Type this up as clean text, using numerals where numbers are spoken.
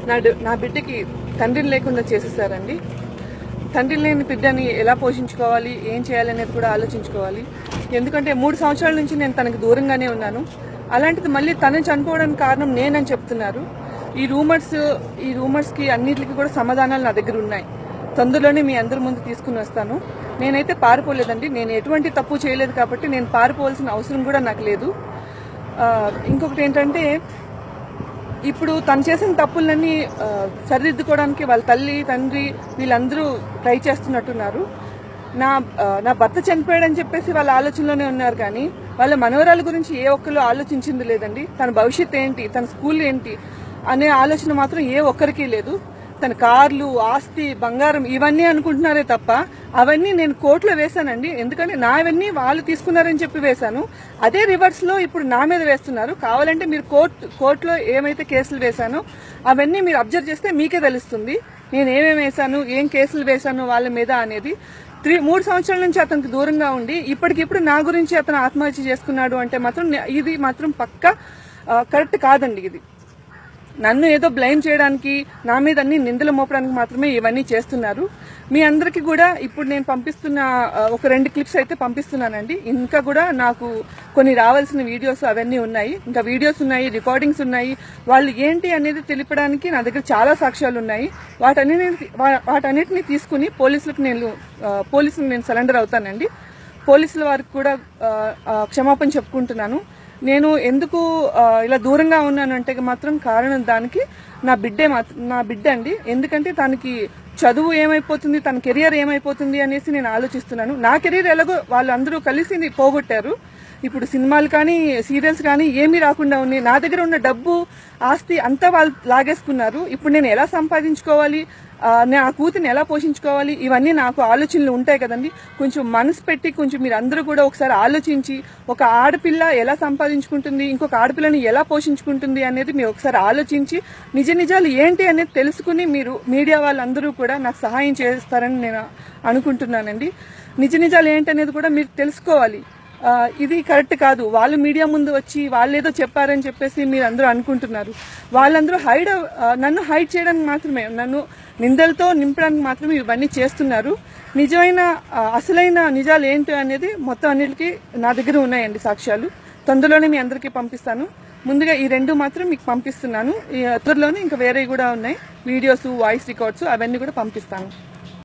నా బిడ్డకి తండ్రిని లేకుండా చేసేసారండి. తండ్రి లేని బిడ్డని ఎలా పోషించుకోవాలి, ఏం చేయాలనేది కూడా ఆలోచించుకోవాలి. ఎందుకంటే 3 సంవత్సరాల నుంచి నేను తనకి దూరంగానే ఉన్నాను. అలాంటిది మళ్ళీ తను చనిపోవడానికి కారణం నేనని చెప్తున్నారు. ఈ రూమర్స్ కి అన్నిటికీ కూడా సమాధానాలు నా దగ్గర ఉన్నాయి. తొందరలోనే మీ అందరి ముందు తీసుకుని వస్తాను. నేనైతే పారిపోలేదండి. నేను ఎటువంటి తప్పు చేయలేదు కాబట్టి నేను పారిపోవాల్సిన అవసరం కూడా నాకు లేదు. ఇంకొకటి ఏంటంటే, ఇప్పుడు తను చేసిన తప్పులన్నీ సరిదిద్దుకోవడానికి వాళ్ళ తల్లి తండ్రి వీళ్ళందరూ ట్రై చేస్తున్నట్టున్నారు. నా భర్త చనిపోయాడని చెప్పేసి వాళ్ళ ఆలోచనలోనే ఉన్నారు, కానీ వాళ్ళ మనవరాల గురించి ఏ ఒక్కరు ఆలోచించింది లేదండి. తన భవిష్యత్ ఏంటి, తన స్కూల్ ఏంటి అనే ఆలోచన మాత్రం ఏ ఒక్కరికి లేదు. తన కార్లు, ఆస్తి, బంగారం ఇవన్నీ అనుకుంటున్నారే తప్ప అవన్నీ నేను కోర్టులో వేశానండి. ఎందుకంటే నావన్నీ వాళ్ళు తీసుకున్నారని చెప్పి వేశాను. అదే రివర్స్ లో ఇప్పుడు నా మీద వేస్తున్నారు. కావాలంటే మీరు కోర్టులో ఏమైతే కేసులు వేశానో అవన్నీ మీరు అబ్జర్వ్ చేస్తే మీకే తెలుస్తుంది నేను ఏమేమి వేశాను, ఏం కేసులు వేశాను వాళ్ళ మీద అనేది. 3 సంవత్సరాల నుంచి అతనికి దూరంగా ఉండి ఇప్పటికిప్పుడు నా గురించి అతను ఆత్మహత్య చేసుకున్నాడు అంటే మాత్రం ఇది మాత్రం పక్కా కరెక్ట్ కాదండి. ఇది నన్ను ఏదో బ్లేమ్ చేయడానికి, నా మీద అన్ని నిందలు మోపడానికి మాత్రమే ఇవన్నీ చేస్తున్నారు. మీ అందరికీ కూడా ఇప్పుడు నేను పంపిస్తున్న ఒక 2 క్లిప్స్ అయితే పంపిస్తున్నానండి. ఇంకా కూడా నాకు కొన్ని రావాల్సిన వీడియోస్ అవన్నీ ఉన్నాయి, ఇంకా వీడియోస్ ఉన్నాయి, రికార్డింగ్స్ ఉన్నాయి. వాళ్ళు ఏంటి అనేది తెలిపడానికి నా దగ్గర చాలా సాక్ష్యాలు ఉన్నాయి. వాటన్నిటిని తీసుకుని పోలీసులకు నేను సరెండర్ అవుతానండి. పోలీసుల వారికి కూడా క్షమాపణ చెప్పుకుంటున్నాను. నేను ఎందుకు ఇలా దూరంగా ఉన్నానంటే మాత్రం కారణం దానికి నా బిడ్డ అండి. ఎందుకంటే తనకి చదువు ఏమైపోతుంది, తన కెరియర్ ఏమైపోతుంది అనేసి నేను ఆలోచిస్తున్నాను. నా కెరీర్ ఎలాగో వాళ్ళందరూ కలిసి పోగొట్టారు. ఇప్పుడు సినిమాలు కానీ సీరియల్స్ కానీ ఏమీ రాకుండా ఉన్నాయి. నా దగ్గర ఉన్న డబ్బు, ఆస్తి అంతా వాళ్ళు లాగేసుకున్నారు. ఇప్పుడు నేను ఎలా సంపాదించుకోవాలి, నా కూతురిని ఎలా పోషించుకోవాలి, ఇవన్నీ నాకు ఆలోచనలు ఉంటాయి కదండి. కొంచెం మనసు పెట్టి కొంచెం మీరు అందరూ కూడా ఒకసారి ఆలోచించి, ఒక ఆడపిల్ల ఎలా సంపాదించుకుంటుంది, ఇంకొక ఆడపిల్లని ఎలా పోషించుకుంటుంది అనేది మీరు ఒకసారి ఆలోచించి నిజాలు ఏంటి అనేది తెలుసుకుని మీరు మీడియా వాళ్ళందరూ కూడా నాకు సహాయం చేస్తారని నేను అనుకుంటున్నానండి. నిజాలు ఏంటనేది కూడా మీరు తెలుసుకోవాలి. ఇది కరెక్ట్ కాదు. వాళ్ళు మీడియా ముందు వచ్చి వాళ్ళేదో చెప్పారని చెప్పేసి మీరు అందరూ అనుకుంటున్నారు. వాళ్ళందరూ నన్ను హైడ్ చేయడానికి మాత్రమే, నన్ను నిందలతో నింపడానికి మాత్రమే ఇవన్నీ చేస్తున్నారు. అసలైన నిజాలు ఏంటి అనేది మొత్తం అన్నిటికీ నా దగ్గర ఉన్నాయండి సాక్ష్యాలు. తొందరలోనే మీ అందరికీ పంపిస్తాను. ముందుగా ఈ 2 మాత్రం మీకు పంపిస్తున్నాను. త్వరలోనే ఇంకా వేరే కూడా ఉన్నాయి, వీడియోస్, వాయిస్ రికార్డ్స్ అవన్నీ కూడా పంపిస్తాను.